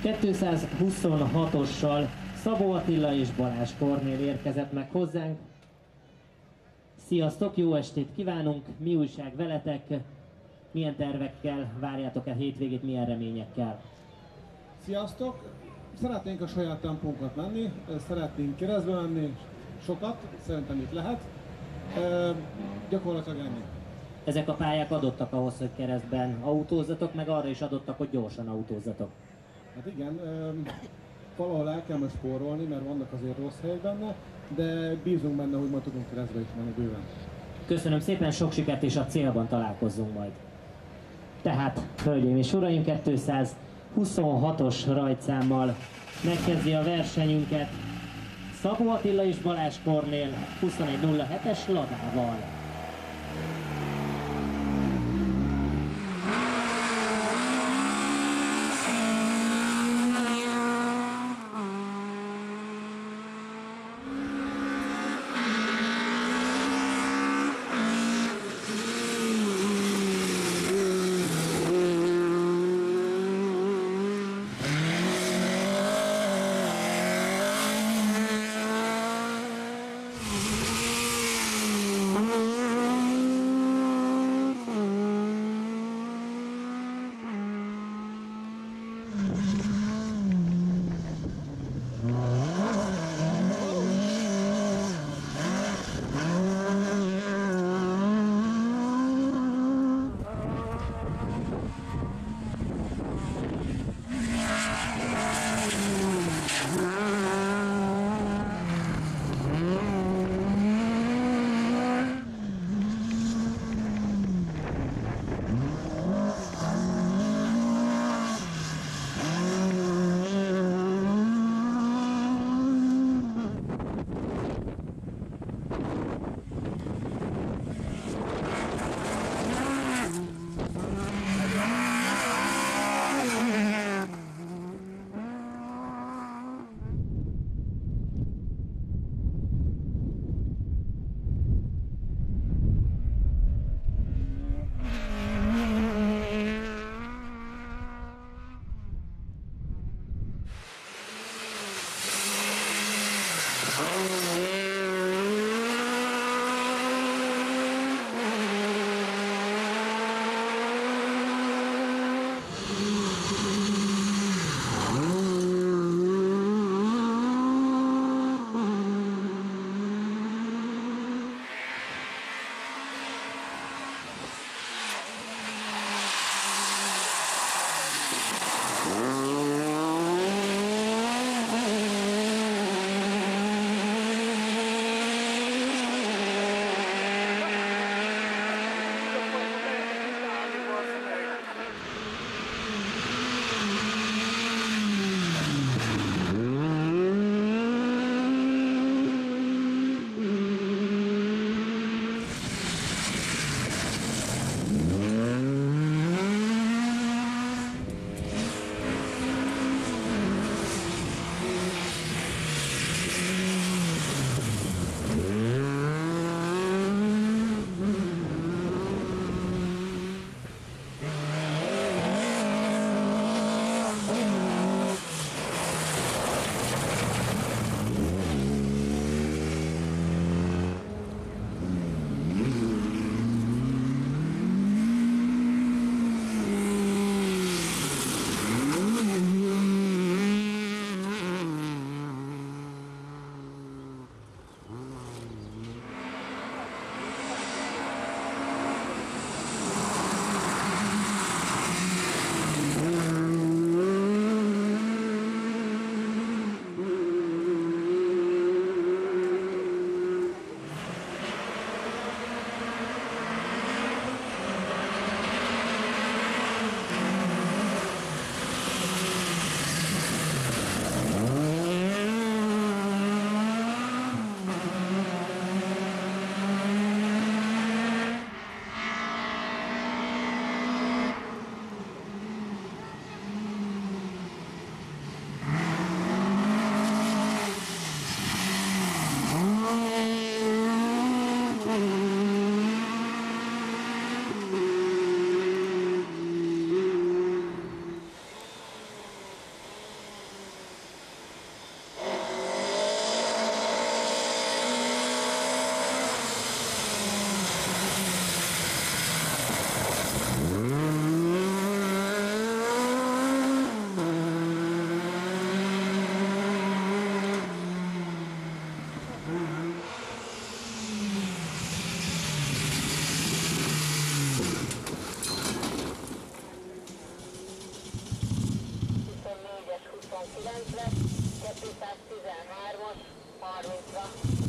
226-ossal Szabó Attila és Balázs Kornél érkezett meg hozzánk. Sziasztok, jó estét kívánunk! Mi újság veletek? Milyen tervekkel várjátok el hétvégét, milyen reményekkel? Sziasztok! Szeretnénk a saját tempónkat menni, szeretnénk keresztbe menni, sokat, szerintem itt lehet. Gyakorlatilag ennyi. Ezek a pályák adottak ahhoz, hogy keresztben autózzatok, meg arra is adottak, hogy gyorsan autózzatok. Hát igen, valahol el kell most spórolni, mert vannak azért rossz helyek benne, de bízunk benne, hogy ma tudunk keresztbe is menni bőven. Köszönöm szépen, sok sikert, és a célban találkozzunk majd. Tehát, hölgyeim és uraim, 226-os rajtszámmal megkezdi a versenyünket Szabó Attila és Balázs Kornél 2107-es Ladával. 29-re, 213-as, 30-ra.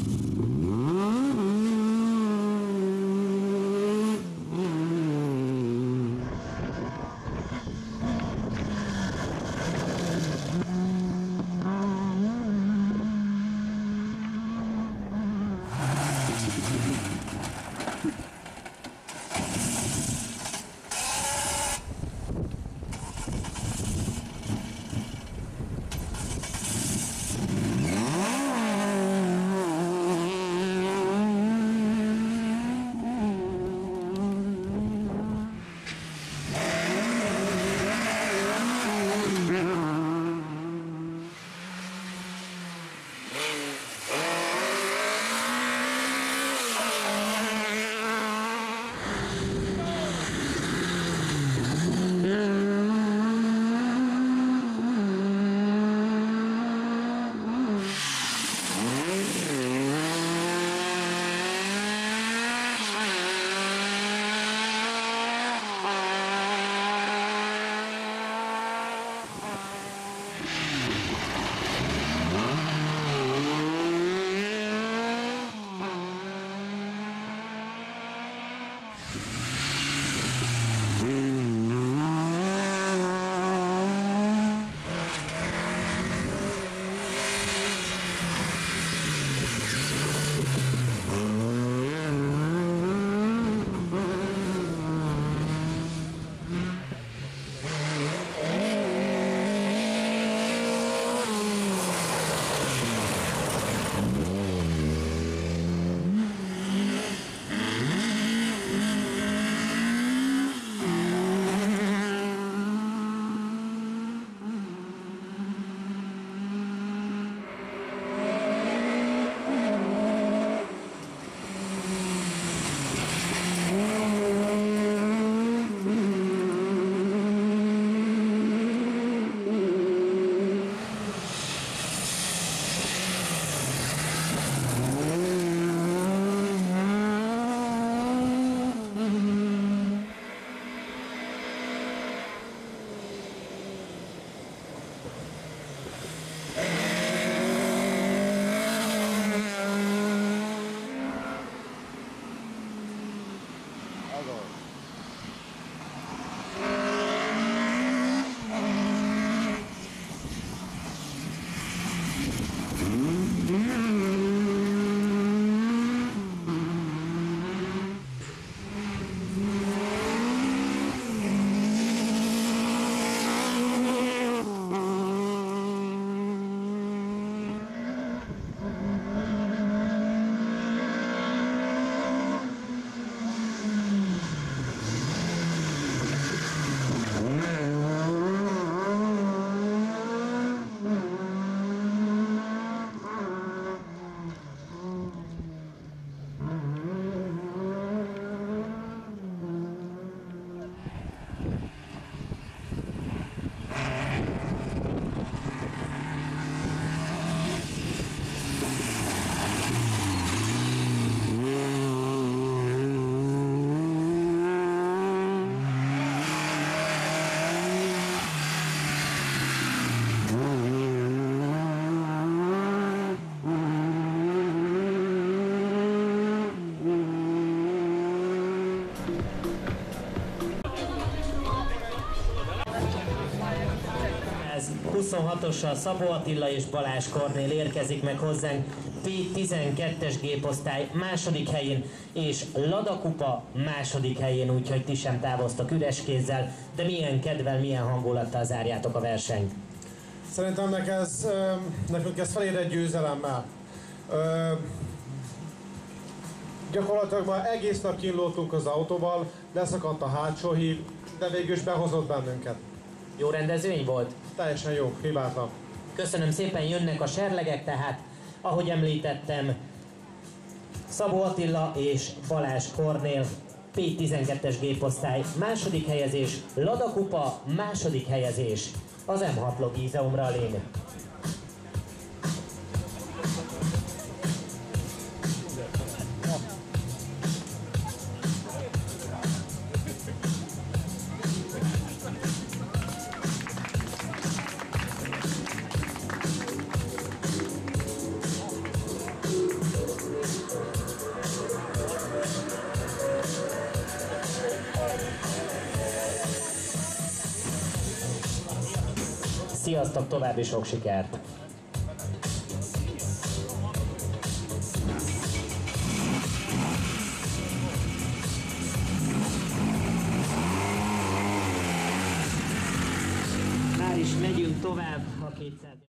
Ez 26-ossal Szabó Attila és Balázs Kornél érkezik meg hozzánk, P12-es géposztály második helyén, és Lada Kupa második helyén, úgyhogy ti sem távoztak üres kézzel, de milyen kedvel, milyen hangulattal zárjátok a versenyt? Szerintem nekünk ez felér egy győzelemmel. Gyakorlatilag már egész nap kínlódtunk az autóval, leszakadt a hátsó híd, de végül is behozott bennünket. Jó rendezvény volt? Teljesen jó, hibátlan. Köszönöm szépen, jönnek a serlegek, tehát ahogy említettem, Szabó Attila és Balázs Kornél, P12-es géposztály második helyezés, Lada Kupa második helyezés, az M6 Logízeum Rallyn. Sziasztok, további sok sikert! Már is megyünk tovább a 200.